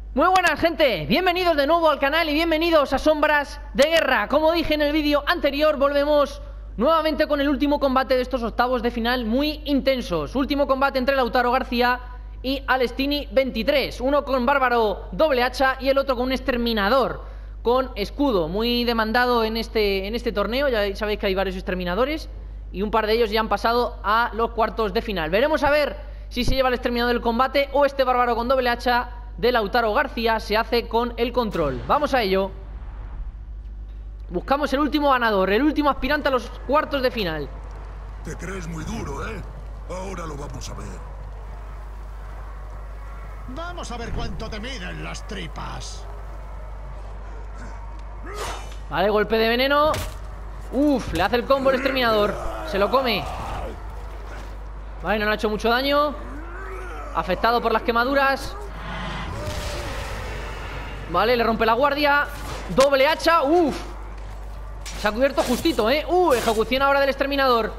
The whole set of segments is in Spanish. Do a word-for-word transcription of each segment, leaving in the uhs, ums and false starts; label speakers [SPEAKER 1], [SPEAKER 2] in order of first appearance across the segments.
[SPEAKER 1] Muy buenas, gente, bienvenidos de nuevo al canal y bienvenidos a Sombras de Guerra. Como dije en el vídeo anterior, volvemos nuevamente con el último combate de estos octavos de final muy intensos. Último combate entre Lautaro García y Alestini veintitrés. Uno con bárbaro doble hacha y el otro con un exterminador con escudo. Muy demandado en este, en este torneo. Ya sabéis que hay varios exterminadores y un par de ellos ya han pasado a los cuartos de final. Veremos a ver si se lleva el exterminador del combate o este bárbaro con doble hacha de Lautaro García se hace con el control. Vamos a ello. Buscamos el último ganador, el último aspirante a los cuartos de final.
[SPEAKER 2] Te crees muy duro, ¿eh? Ahora lo vamos a ver.
[SPEAKER 3] Vamos a ver cuánto te miden las tripas.
[SPEAKER 1] Vale, golpe de veneno. Uf, le hace el combo el exterminador. Se lo come. Vale, no le ha hecho mucho daño. Afectado por las quemaduras. Vale, le rompe la guardia. Doble hacha, uff. Se ha cubierto justito, eh Uh, ejecución ahora del exterminador.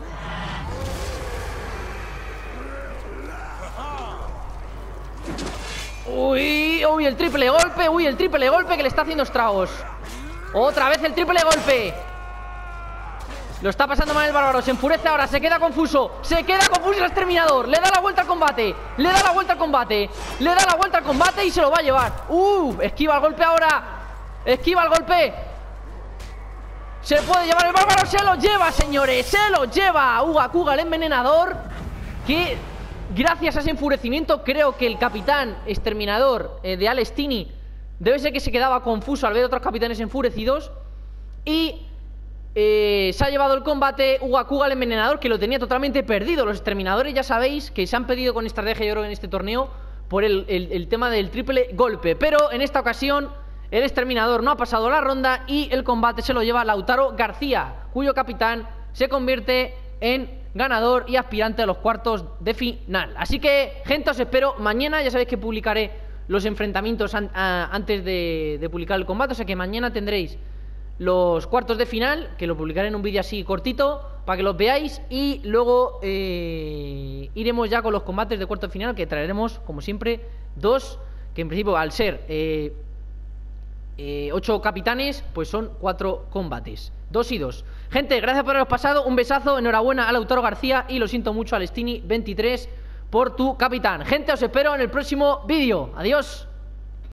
[SPEAKER 1] Uy, uy, el triple golpe. Uy, el triple golpe que le está haciendo estragos. Otra vez el triple golpe. Lo está pasando mal el bárbaro, se enfurece ahora, se queda confuso. Se queda confuso el exterminador. Le da la vuelta al combate. Le da la vuelta al combate. Le da la vuelta al combate y se lo va a llevar. Uh, esquiva el golpe ahora. Esquiva el golpe. Se puede llevar el bárbaro, se lo lleva, señores. Se lo lleva Uga Kuga, el envenenador. Que gracias a ese enfurecimiento creo que el capitán exterminador eh, de Alestini debe ser que se quedaba confuso al ver otros capitanes enfurecidos. Y Eh, se ha llevado el combate Uga Kuga, el envenenador, que lo tenía totalmente perdido. Los exterminadores ya sabéis que se han pedido con estrategia, yo creo, en este torneo por el, el, el tema del triple golpe. Pero en esta ocasión el exterminador no ha pasado la ronda y el combate se lo lleva Lautaro García, cuyo capitán se convierte en ganador y aspirante a los cuartos de final. Así que, gente, os espero mañana. Ya sabéis que publicaré los enfrentamientos an a antes de, de publicar el combate. O sea que mañana tendréis los cuartos de final, que lo publicaré en un vídeo así cortito para que los veáis. Y luego eh, iremos ya con los combates de cuartos de final, que traeremos, como siempre, dos, que en principio al ser eh, eh, ocho capitanes, pues son cuatro combates, dos y dos. Gente, gracias por haberos pasado, un besazo, enhorabuena a Lautaro García y lo siento mucho, Alestini veintitrés, por tu capitán. Gente, os espero en el próximo vídeo. Adiós.